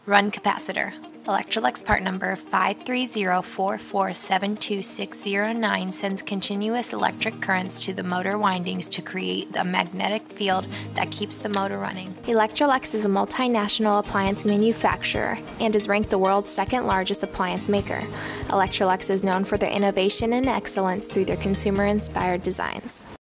Run capacitor. Electrolux part number 53044726009 sends continuous electric currents to the motor windings to create a magnetic field that keeps the motor running. Electrolux is a multinational appliance manufacturer and is ranked the world's second largest appliance maker. Electrolux is known for their innovation and excellence through their consumer-inspired designs.